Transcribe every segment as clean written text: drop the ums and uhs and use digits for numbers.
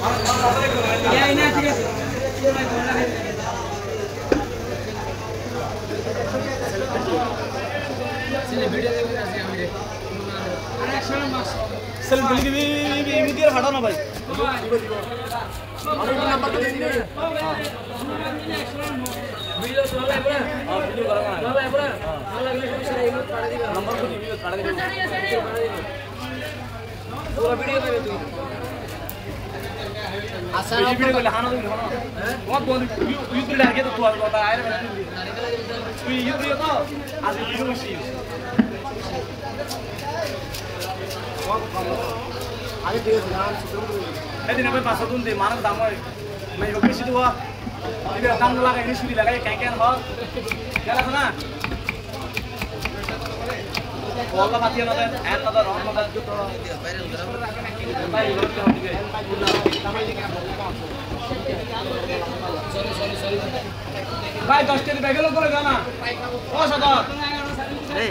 Cell building भी दिया हटा ना भाई नंबर तो देनी है वीडियो चला है पूरा हां वीडियो करा चला है पूरा हां लगले से एक काट दी नंबर को वीडियो काट दे पूरा वीडियो में तू आसान वीडियो को लहाना तो हैं बहुत बहुत यूट्यूब ले आके तो तू आता आए तू यूट्यूब तो आज वीडियो मशीन आगे ठीक है नाम सुन दिन पे पास तुम दे मानव दाम है मैं योगी से हुआ इधर दाम लगा इन्हें सुरी लगा ये क्या हो क्या लगा ना बोलना बात ये ना तो ऐड ना तो रॉन्ग ना तो भाई उधर क्या होती है सॉरी भाई 10 के बैग लो करे जाना ओ सदा ए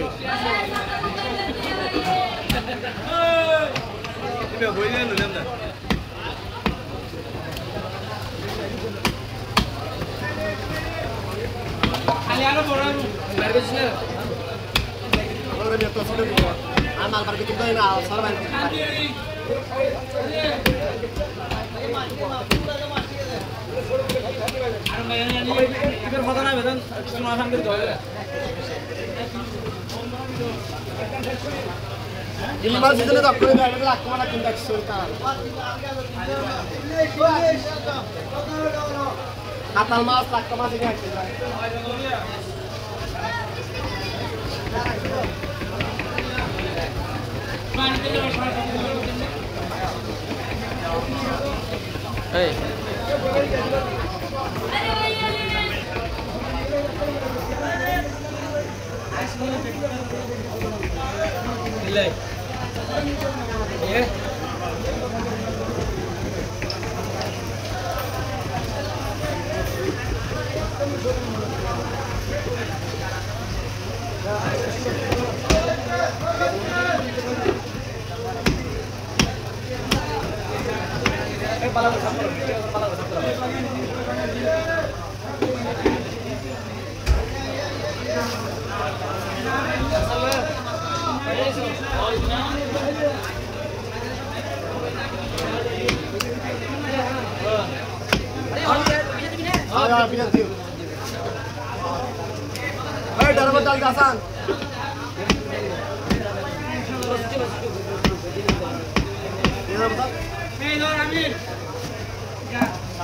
이거 보이는 눈인데. Aliano borang. Mergesnya. Kalau dia tuh sudah buat. Amal pergi kita ini al sarban. इधर पता ना वेदन कितना आसान कर दो ini masih dulu tak boleh ada Lakka mana kindak sultan katal mas Lakka masih nggak hey Nilai. Ya. Pala besar. हाँ बिना दियो भाई डर मत डाल आसान ये बता मैं इधर अमीर क्या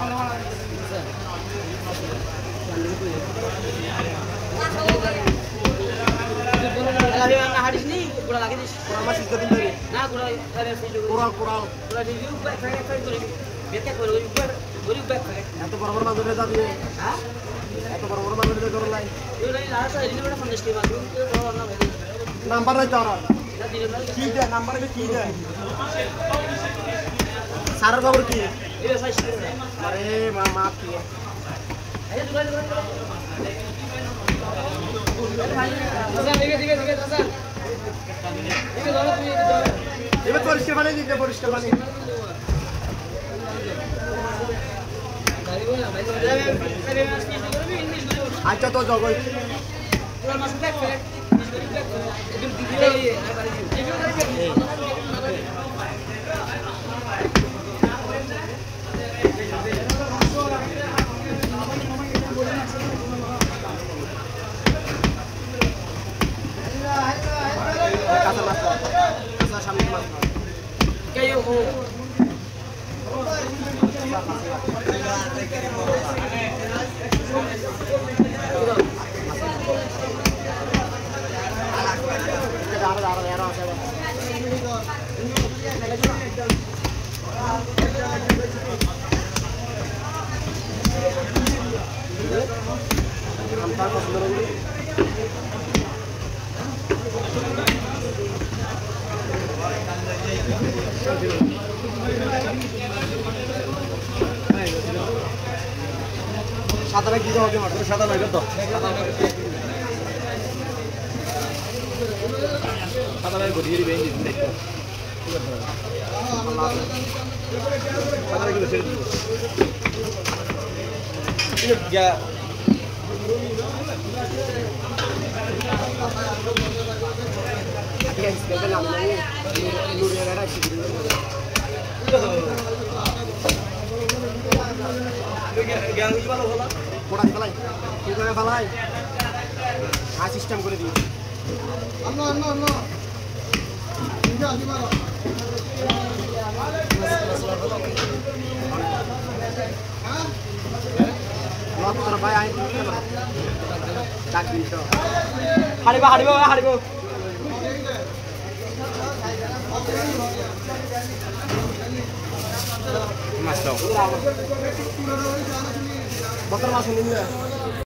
lagi yang hadis ni kurang lagi ni kurang masih ketin dari nah kurang ada video kurang video baik saya tu biar kita baru baik atau borobar mandur dah dia ha atau borobar mandur dah orang lain itu lain ada ini mana fund scheme itu borobar nama number dah cara ठीक है number में ठीक है सारा खबर की ये सही अरे माफ किए अरे दुकान এবার পরিষ্কার পানি দিতে পরিষ্কার পানি আচ্ছা তো জগই Kayo ho. সাদা কি হবে মাত্র সাদা লাগবে তো সাদা লাগবে ঘুরিয়ে দিবেন দেখো সাদা লাগবে ছেড়ে দিব গিয়া সিস্টেম করে দিই ভাই আই হারিব হারিব হারিব মাছ দাও বতর মাছ নিয়ে